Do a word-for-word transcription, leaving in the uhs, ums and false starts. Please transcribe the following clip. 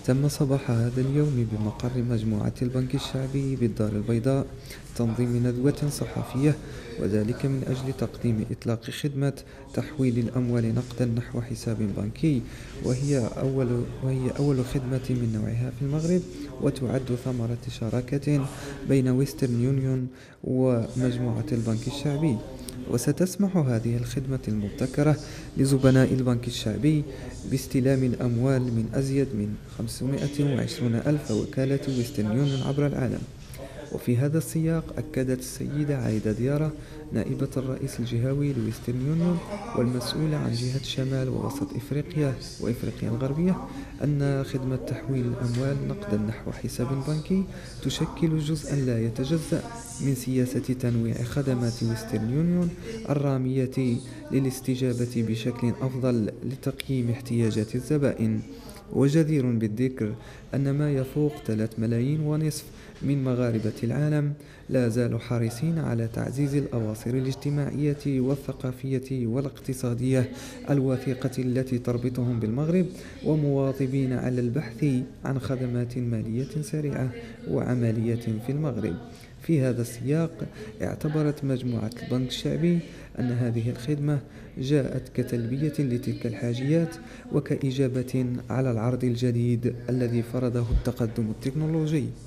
تم صباح هذا اليوم بمقر مجموعة البنك الشعبي بالدار البيضاء تنظيم ندوة صحفية، وذلك من أجل تقديم إطلاق خدمة تحويل الأموال نقدا نحو حساب بنكي، وهي أول, وهي أول خدمة من نوعها في المغرب، وتعد ثمرة شراكة بين ويسترن يونيون ومجموعة البنك الشعبي. وستسمح هذه الخدمة المبتكرة لزبناء البنك الشعبي باستلام الأموال من أزيد من خمسمائة وعشرين ألف وكالة ويسترن يونيون عبر العالم. وفي هذا السياق أكدت السيدة عايدة ديارة نائبة الرئيس الجهوي لويسترن يونيون والمسؤولة عن جهة شمال ووسط إفريقيا وإفريقيا الغربية أن خدمة تحويل الأموال نقدا نحو حساب بنكي تشكل جزءا لا يتجزأ من سياسة تنويع خدمات ويسترن يونيون الرامية للاستجابة بشكل أفضل لتقييم احتياجات الزبائن. وجدير بالذكر أن ما يفوق ثلاثة ملايين ونصف من مغاربة العالم لا زالوا حريصين على تعزيز الأواصر الاجتماعية والثقافية والاقتصادية الوثيقة التي تربطهم بالمغرب، ومواظبين على البحث عن خدمات مالية سريعة وعملية في المغرب. في هذا السياق اعتبرت مجموعة البنك الشعبي أن هذه الخدمة جاءت كتلبية لتلك الحاجيات وكإجابة على العرض الجديد الذي فرضه التقدم التكنولوجي.